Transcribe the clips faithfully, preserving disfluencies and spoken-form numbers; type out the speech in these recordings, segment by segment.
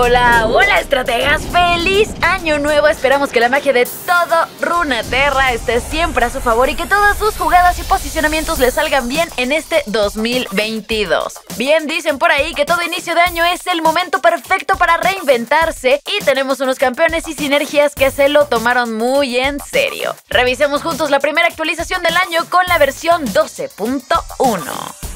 Hola, hola estrategas, feliz año nuevo. Esperamos que la magia de todo Runeterra esté siempre a su favor y que todas sus jugadas y posicionamientos le salgan bien en este dos mil veintidós. Bien, dicen por ahí que todo inicio de año es el momento perfecto para reinventarse y tenemos unos campeones y sinergias que se lo tomaron muy en serio. Revisemos juntos la primera actualización del año con la versión doce punto uno.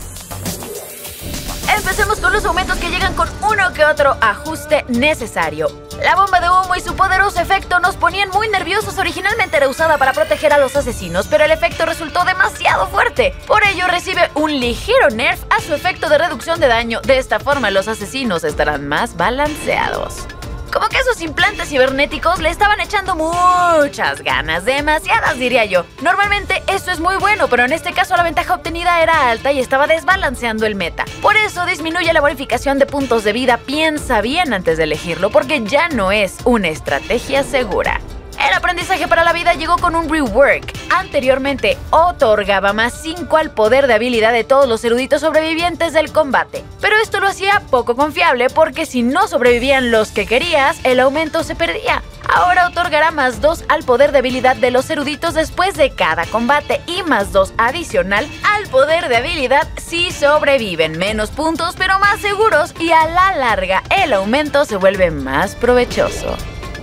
Empecemos con los aumentos que llegan con uno que otro ajuste necesario. La bomba de humo y su poderoso efecto nos ponían muy nerviosos. Originalmente era usada para proteger a los asesinos, pero el efecto resultó demasiado fuerte. Por ello recibe un ligero nerf a su efecto de reducción de daño. De esta forma los asesinos estarán más balanceados. Como que esos implantes cibernéticos le estaban echando muchas ganas, demasiadas diría yo. Normalmente esto es muy bueno, pero en este caso la ventaja obtenida era alta y estaba desbalanceando el meta. Por eso disminuye la bonificación de puntos de vida. Piensa bien antes de elegirlo, porque ya no es una estrategia segura. El aprendizaje para la vida llegó con un rework. Anteriormente otorgaba más cinco al poder de habilidad de todos los eruditos sobrevivientes del combate. Pero esto lo hacía poco confiable porque si no sobrevivían los que querías, el aumento se perdía. Ahora otorgará más dos al poder de habilidad de los eruditos después de cada combate y más dos adicional al poder de habilidad si sobreviven. Menos puntos pero más seguros, y a la larga el aumento se vuelve más provechoso.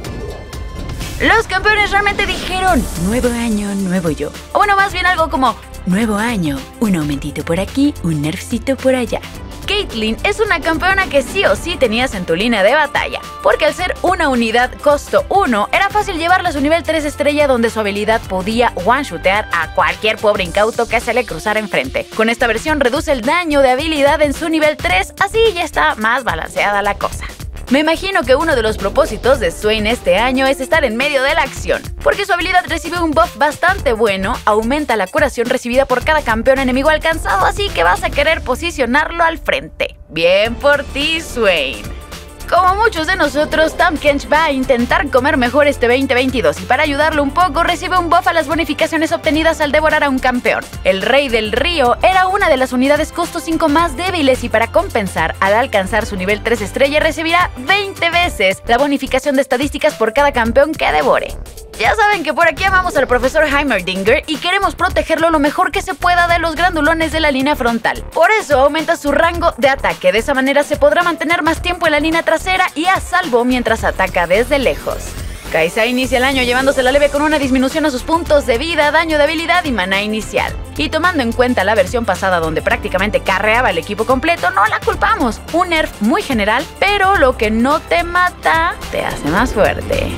Los campeones realmente dijeron, nuevo año, nuevo yo. O bueno, más bien algo como, nuevo año, un aumentito por aquí, un nerfcito por allá. Caitlyn es una campeona que sí o sí tenías en tu línea de batalla, porque al ser una unidad costo uno, era fácil llevarla a su nivel tres estrella, donde su habilidad podía one-shootear a cualquier pobre incauto que se le cruzara enfrente. Con esta versión reduce el daño de habilidad en su nivel tres, así ya está más balanceada la cosa. Me imagino que uno de los propósitos de Swain este año es estar en medio de la acción, porque su habilidad recibe un buff bastante bueno, aumenta la curación recibida por cada campeón enemigo alcanzado, así que vas a querer posicionarlo al frente. Bien por ti, Swain. Como muchos de nosotros, Tahm Kench va a intentar comer mejor este veinte veintidós y para ayudarlo un poco recibe un buff a las bonificaciones obtenidas al devorar a un campeón. El Rey del Río era una de las unidades costo cinco más débiles y para compensar, al alcanzar su nivel tres estrella recibirá veinte veces la bonificación de estadísticas por cada campeón que devore. Ya saben que por aquí amamos al profesor Heimerdinger y queremos protegerlo lo mejor que se pueda de los grandulones de la línea frontal. Por eso aumenta su rango de ataque. De esa manera se podrá mantener más tiempo en la línea trasera y a salvo mientras ataca desde lejos. Kai'Sa inicia el año llevándosela leve con una disminución a sus puntos de vida, daño de habilidad y maná inicial. Y tomando en cuenta la versión pasada donde prácticamente carreaba el equipo completo, no la culpamos. Un nerf muy general, pero lo que no te mata te hace más fuerte.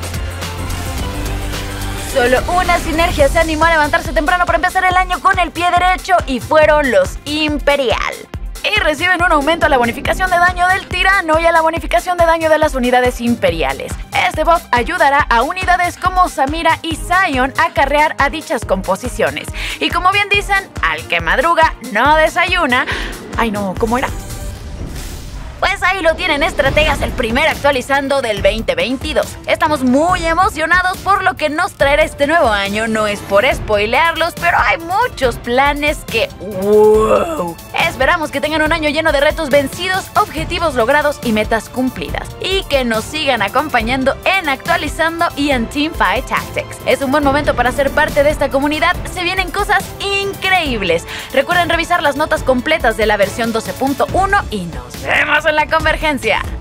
Solo una sinergia se animó a levantarse temprano para empezar el año con el pie derecho y fueron los Imperial. Y reciben un aumento a la bonificación de daño del tirano y a la bonificación de daño de las unidades imperiales. Este buff ayudará a unidades como Samira y Sion a carrear a dichas composiciones. Y como bien dicen, al que madruga no desayuna. Ay no, ¿cómo era? Pues ahí lo tienen, estrategas, el primer actualizando del veinte veintidós. Estamos muy emocionados por lo que nos traerá este nuevo año. No es por spoilearlos, pero hay muchos planes que... ¡wow! Esperamos que tengan un año lleno de retos vencidos, objetivos logrados y metas cumplidas. Y que nos sigan acompañando en Actualizando y en Teamfight Tactics. Es un buen momento para ser parte de esta comunidad. Se vienen cosas increíbles. Recuerden revisar las notas completas de la versión doce punto uno y nos vemos en la convergencia.